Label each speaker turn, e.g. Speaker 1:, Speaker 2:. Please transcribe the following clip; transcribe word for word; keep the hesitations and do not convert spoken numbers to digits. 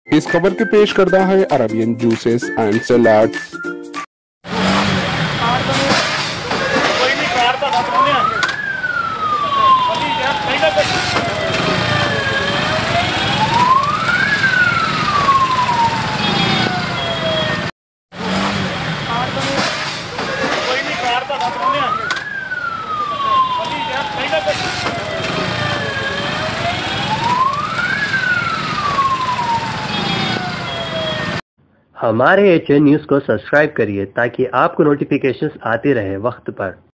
Speaker 1: इस खबर के पेश करता है अरबियन जूसेस एंड सलाड्स।
Speaker 2: हमारे एच एन न्यूज़ को सब्सक्राइब करिए ताकि आपको नोटिफिकेशंस आते रहे वक्त पर।